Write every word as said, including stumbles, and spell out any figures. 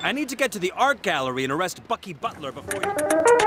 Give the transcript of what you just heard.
I need to get to the art gallery and arrest Bucky Butler before you...